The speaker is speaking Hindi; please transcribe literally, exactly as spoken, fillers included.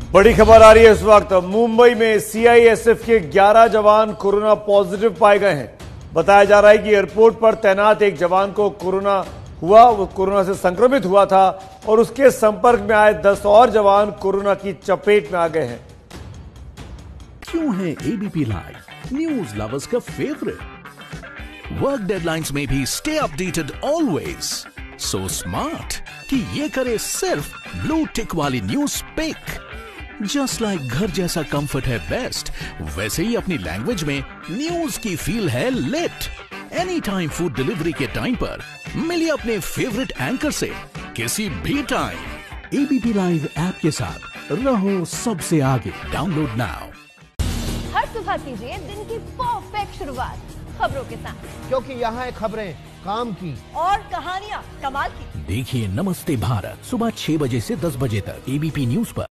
बड़ी खबर आ रही है इस वक्त। मुंबई में सीआईएसएफ के ग्यारह जवान कोरोना पॉजिटिव पाए गए हैं। बताया जा रहा है कि एयरपोर्ट पर तैनात एक जवान को कोरोना हुआ, वो कोरोना से संक्रमित हुआ था और उसके संपर्क में आए दस और जवान कोरोना की चपेट में आ गए हैं। क्यों है एबीपी लाइव न्यूज लवर्स का फेवरेट? वर्क डेडलाइंस में भी stay updated always. So smart कि ये करे सिर्फ ब्लू टिक वाली न्यूज पिक। जस्ट लाइक घर जैसा कंफर्ट है बेस्ट, वैसे ही अपनी लैंग्वेज में न्यूज की फील है lit. Any time food delivery के टाइम पर मिलिए अपने फेवरेट एंकर से किसी भी टाइम। एबीपी लाइव ऐप के साथ रहो सबसे आगे। Download now. हर सुबह कीजिए दिन की परफेक्ट शुरुआत खबरों के साथ, क्योंकि यहाँ है खबरें काम की और कहानियाँ कमाल की। देखिए नमस्ते भारत सुबह छह बजे से दस बजे तक एबीपी न्यूज पर।